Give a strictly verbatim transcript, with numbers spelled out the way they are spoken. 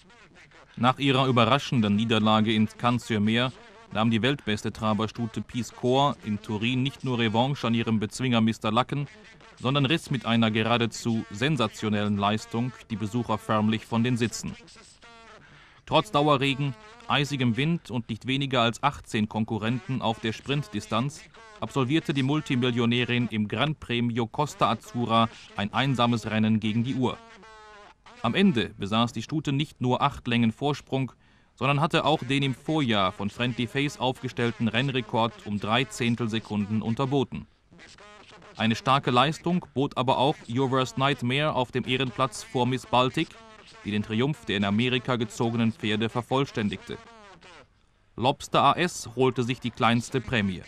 Nach ihrer überraschenden Niederlage in Cannes-sur-Mer nahm die weltbeste Traberstute Peace Corps in Turin nicht nur Revanche an ihrem Bezwinger Mister Lacken, sondern riss mit einer geradezu sensationellen Leistung die Besucher förmlich von den Sitzen. Trotz Dauerregen, eisigem Wind und nicht weniger als achtzehn Konkurrenten auf der Sprintdistanz absolvierte die Multimillionärin im Gran Premio Costa Azzurra ein einsames Rennen gegen die Uhr. Am Ende besaß die Stute nicht nur acht Längen Vorsprung, sondern hatte auch den im Vorjahr von Friendly Face aufgestellten Rennrekord um drei Zehntelsekunden unterboten. Eine starke Leistung bot aber auch Your Worst Nightmare auf dem Ehrenplatz vor Miss Baltic, die den Triumph der in Amerika gezogenen Pferde vervollständigte. Lobster A S holte sich die kleinste Prämie.